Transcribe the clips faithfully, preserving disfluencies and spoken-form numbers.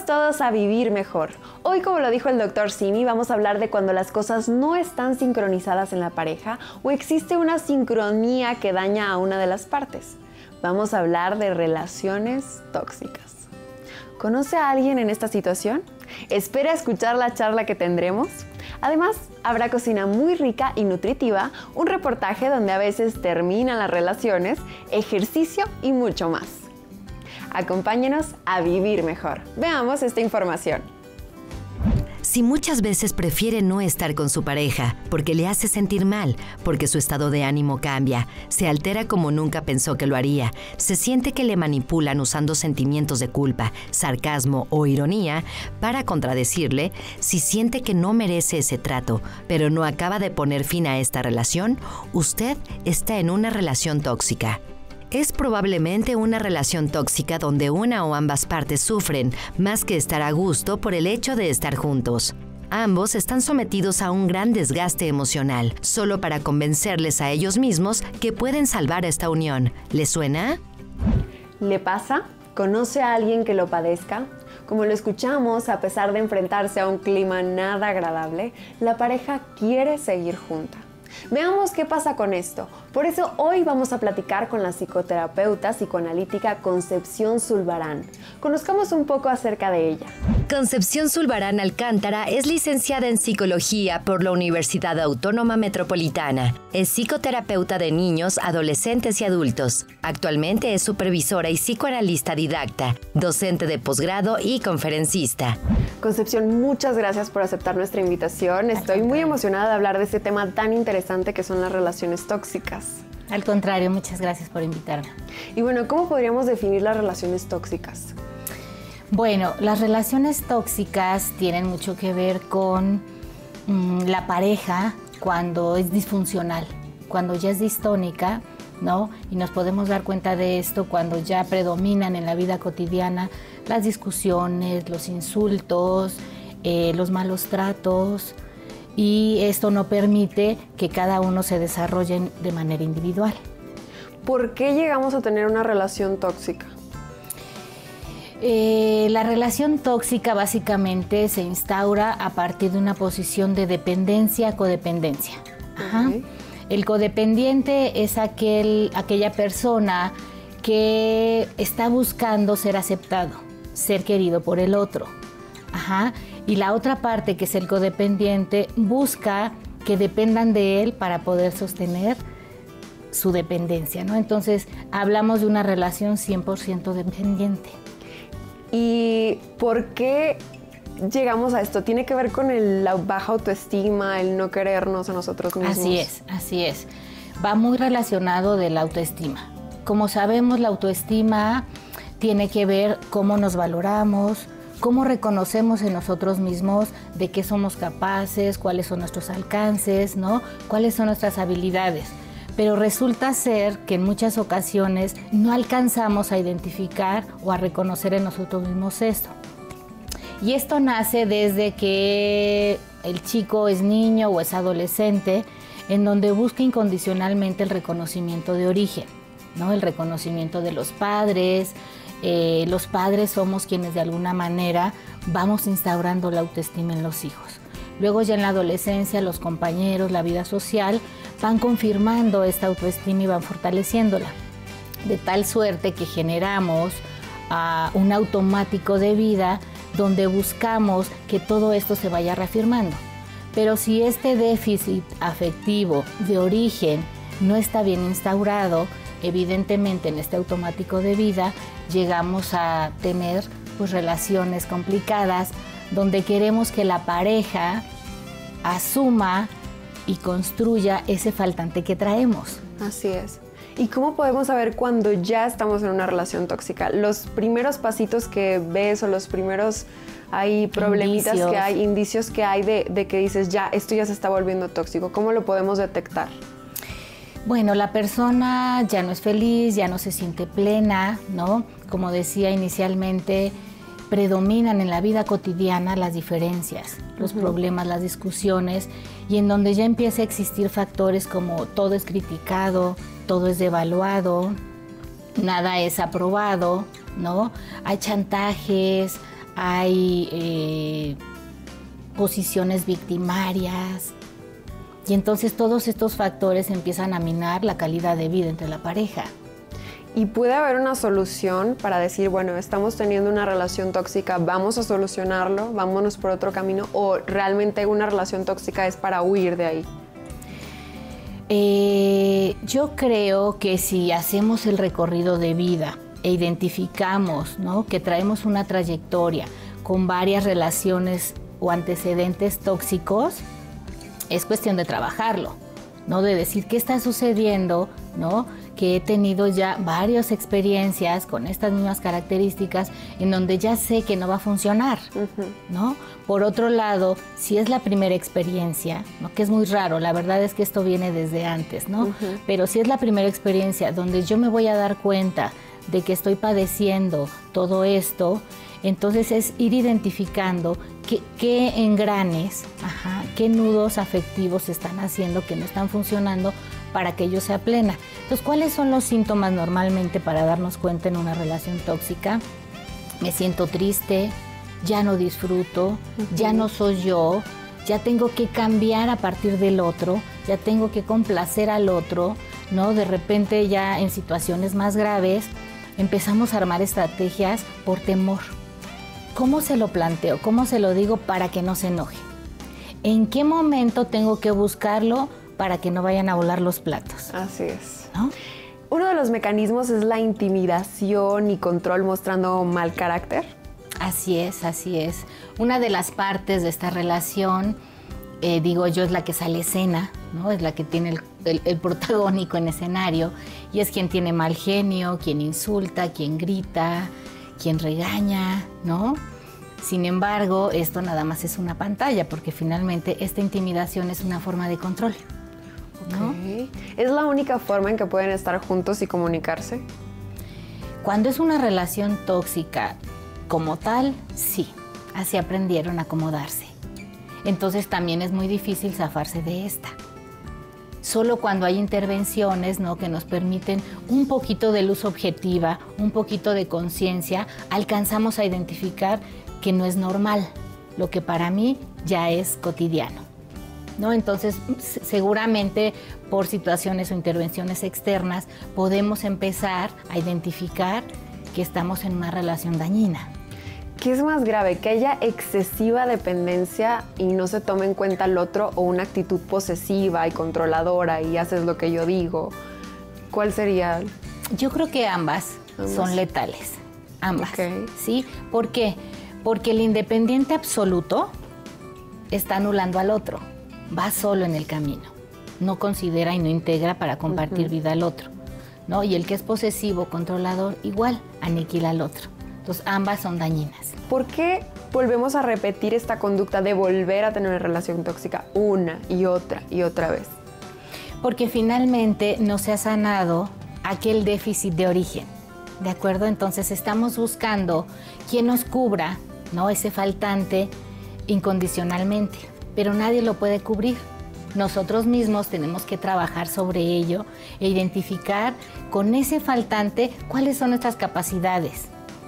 todos a vivir mejor. Hoy, como lo dijo el doctor Simi, vamos a hablar de cuando las cosas no están sincronizadas en la pareja o existe una sincronía que daña a una de las partes. Vamos a hablar de relaciones tóxicas. ¿Conoce a alguien en esta situación? Espera escuchar la charla que tendremos. Además, habrá cocina muy rica y nutritiva, un reportaje donde a veces terminan las relaciones, ejercicio y mucho más. Acompáñenos a vivir mejor. Veamos esta información. Si muchas veces prefiere no estar con su pareja porque le hace sentir mal, porque su estado de ánimo cambia, se altera como nunca pensó que lo haría, se siente que le manipulan usando sentimientos de culpa, sarcasmo o ironía para contradecirle, si siente que no merece ese trato, pero no acaba de poner fin a esta relación, usted está en una relación tóxica. Es probablemente una relación tóxica donde una o ambas partes sufren más que estar a gusto por el hecho de estar juntos. Ambos están sometidos a un gran desgaste emocional, solo para convencerles a ellos mismos que pueden salvar esta unión. ¿Les suena? ¿Le pasa? ¿Conoce a alguien que lo padezca? Como lo escuchamos, a pesar de enfrentarse a un clima nada agradable, la pareja quiere seguir junta. Veamos qué pasa con esto. Por eso hoy vamos a platicar con la psicoterapeuta psicoanalítica Concepción Zulbarán. Conozcamos un poco acerca de ella. Concepción Zulbarán Alcántara es licenciada en Psicología por la Universidad Autónoma Metropolitana. Es psicoterapeuta de niños, adolescentes y adultos. Actualmente es supervisora y psicoanalista didacta, docente de posgrado y conferencista. Concepción, muchas gracias por aceptar nuestra invitación. Estoy muy emocionada de hablar de este tema tan interesante que son las relaciones tóxicas. Al contrario, muchas gracias por invitarme. Y bueno, ¿cómo podríamos definir las relaciones tóxicas? Bueno, las relaciones tóxicas tienen mucho que ver con mmm, la pareja cuando es disfuncional, cuando ya es distónica, ¿no? Y nos podemos dar cuenta de esto cuando ya predominan en la vida cotidiana las discusiones, los insultos, eh, los malos tratos, y esto no permite que cada uno se desarrolle de manera individual. ¿Por qué llegamos a tener una relación tóxica? Eh, la relación tóxica básicamente se instaura a partir de una posición de dependencia-codependencia. Ajá. Okay. El codependiente es aquel, aquella persona que está buscando ser aceptado, ser querido por el otro. Ajá. Y la otra parte, que es el codependiente, busca que dependan de él para poder sostener su dependencia, ¿no? Entonces, hablamos de una relación cien por ciento dependiente. ¿Y por qué llegamos a esto? ¿Tiene que ver con el, la baja autoestima, el no querernos a nosotros mismos? Así es, así es. Va muy relacionado de la autoestima. Como sabemos, la autoestima tiene que ver cómo nos valoramos, cómo reconocemos en nosotros mismos de qué somos capaces, cuáles son nuestros alcances, ¿no? Cuáles son nuestras habilidades. Pero resulta ser que en muchas ocasiones no alcanzamos a identificar o a reconocer en nosotros mismos esto. Y esto nace desde que el chico es niño o es adolescente, en donde busca incondicionalmente el reconocimiento de origen, ¿no? El reconocimiento de los padres. Eh, los padres somos quienes de alguna manera vamos instaurando la autoestima en los hijos. Luego ya en la adolescencia los compañeros, la vida social van confirmando esta autoestima y van fortaleciéndola, de tal suerte que generamos uh, un automático de vida donde buscamos que todo esto se vaya reafirmando. Pero si este déficit afectivo de origen no está bien instaurado, evidentemente en este automático de vida llegamos a tener pues, relaciones complicadas donde queremos que la pareja asuma y construya ese faltante que traemos. Así es. ¿Y cómo podemos saber cuando ya estamos en una relación tóxica? Los primeros pasitos que ves o los primeros hay problemitas indicios. que hay, indicios que hay de, de que dices, ya, esto ya se está volviendo tóxico. ¿Cómo lo podemos detectar? Bueno, la persona ya no es feliz, ya no se siente plena, ¿no? Como decía inicialmente, predominan en la vida cotidiana las diferencias, los uh-huh. problemas, las discusiones, y en donde ya empieza a existir factores como todo es criticado, todo es devaluado, nada es aprobado, ¿no? Hay chantajes, hay eh, posiciones victimarias, y entonces todos estos factores empiezan a minar la calidad de vida entre la pareja. ¿Y puede haber una solución para decir, bueno, estamos teniendo una relación tóxica, vamos a solucionarlo, vámonos por otro camino, o realmente una relación tóxica es para huir de ahí? Eh, yo creo que si hacemos el recorrido de vida e identificamos, ¿no?, que traemos una trayectoria con varias relaciones o antecedentes tóxicos, es cuestión de trabajarlo, ¿no? De decir qué está sucediendo, ¿no? Que he tenido ya varias experiencias con estas mismas características en donde ya sé que no va a funcionar, uh-huh. ¿no? Por otro lado, si es la primera experiencia, ¿no?, que es muy raro, la verdad es que esto viene desde antes, ¿no? Uh-huh. Pero si es la primera experiencia donde yo me voy a dar cuenta de que estoy padeciendo todo esto, entonces es ir identificando qué, qué engranes, ajá, qué nudos afectivos se están haciendo que no están funcionando para que yo sea plena. Entonces, ¿cuáles son los síntomas normalmente para darnos cuenta en una relación tóxica? Me siento triste, ya no disfruto, uh-huh. ya no soy yo, ya tengo que cambiar a partir del otro, ya tengo que complacer al otro, ¿no? De repente ya en situaciones más graves empezamos a armar estrategias por temor. ¿Cómo se lo planteo? ¿Cómo se lo digo para que no se enoje? ¿En qué momento tengo que buscarlo para que no vayan a volar los platos? Así es. ¿No? Uno de los mecanismos es la intimidación y control mostrando mal carácter. Así es, así es. Una de las partes de esta relación, eh, digo yo, es la que sale escena, ¿no? Es la que tiene el, el, el protagónico en escenario, y es quien tiene mal genio, quien insulta, quien grita, quien regaña, ¿no? Sin embargo, esto nada más es una pantalla, porque finalmente esta intimidación es una forma de control, ¿no? Okay. ¿Es la única forma en que pueden estar juntos y comunicarse? Cuando es una relación tóxica como tal, sí, así aprendieron a acomodarse. Entonces también es muy difícil zafarse de esta. Solo cuando hay intervenciones, ¿no?, que nos permiten un poquito de luz objetiva, un poquito de conciencia, alcanzamos a identificar que no es normal, lo que para mí ya es cotidiano, ¿no? Entonces, seguramente por situaciones o intervenciones externas podemos empezar a identificar que estamos en una relación dañina. ¿Qué es más grave? ¿Que haya excesiva dependencia y no se tome en cuenta al otro, o una actitud posesiva y controladora y haces lo que yo digo? ¿Cuál sería? Yo creo que ambas, ambas. son letales, ambas, okay. ¿Sí? ¿Por qué? Porque el independiente absoluto está anulando al otro, va solo en el camino, no considera y no integra para compartir uh-huh. vida al otro, ¿no? Y el que es posesivo, controlador, igual aniquila al otro. Entonces, ambas son dañinas. ¿Por qué volvemos a repetir esta conducta de volver a tener una relación tóxica una y otra y otra vez? Porque finalmente no se ha sanado aquel déficit de origen, ¿de acuerdo? Entonces, estamos buscando quien nos cubra, ¿no?, ese faltante incondicionalmente, pero nadie lo puede cubrir. Nosotros mismos tenemos que trabajar sobre ello e identificar con ese faltante cuáles son nuestras capacidades.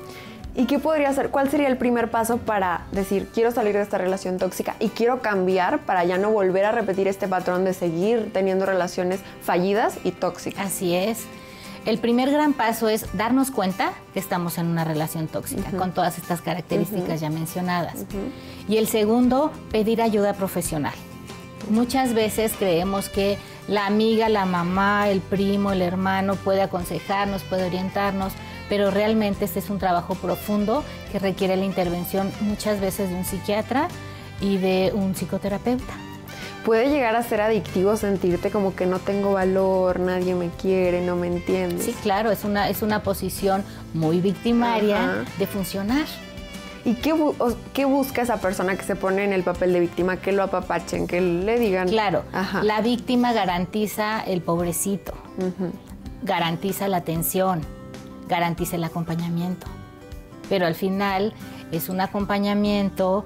¿Y qué podría ser? ¿Cuál sería el primer paso para decir, quiero salir de esta relación tóxica y quiero cambiar para ya no volver a repetir este patrón de seguir teniendo relaciones fallidas y tóxicas? Así es. El primer gran paso es darnos cuenta que estamos en una relación tóxica, uh-huh. con todas estas características uh-huh. ya mencionadas. Uh-huh. Y el segundo, pedir ayuda profesional. Muchas veces creemos que la amiga, la mamá, el primo, el hermano puede aconsejarnos, puede orientarnos, pero realmente este es un trabajo profundo que requiere la intervención muchas veces de un psiquiatra y de un psicoterapeuta. ¿Puede llegar a ser adictivo sentirte como que no tengo valor, nadie me quiere, no me entiende? Sí, claro, es una, es una posición muy victimaria Ajá. de funcionar. ¿Y qué, bu qué busca esa persona que se pone en el papel de víctima? Que lo apapachen, que le digan... Claro, Ajá. la víctima garantiza el pobrecito, uh-huh. garantiza la atención, garantiza el acompañamiento, pero al final es un acompañamiento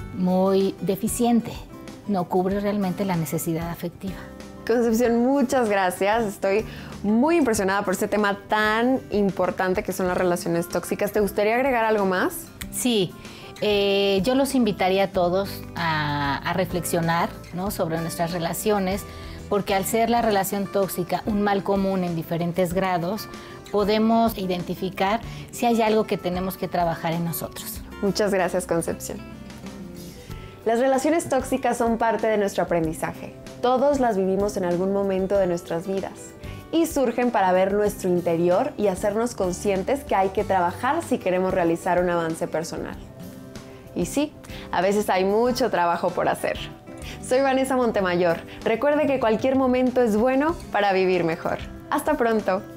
muy deficiente, no cubre realmente la necesidad afectiva. Concepción, muchas gracias. Estoy muy impresionada por este tema tan importante que son las relaciones tóxicas. ¿Te gustaría agregar algo más? Sí, Eh, yo los invitaría a todos a, a reflexionar, ¿no?, sobre nuestras relaciones, porque al ser la relación tóxica un mal común en diferentes grados, podemos identificar si hay algo que tenemos que trabajar en nosotros. Muchas gracias, Concepción. Las relaciones tóxicas son parte de nuestro aprendizaje. Todos las vivimos en algún momento de nuestras vidas y surgen para ver nuestro interior y hacernos conscientes que hay que trabajar si queremos realizar un avance personal. Y sí, a veces hay mucho trabajo por hacer. Soy Vanessa Montemayor. Recuerde que cualquier momento es bueno para vivir mejor. Hasta pronto.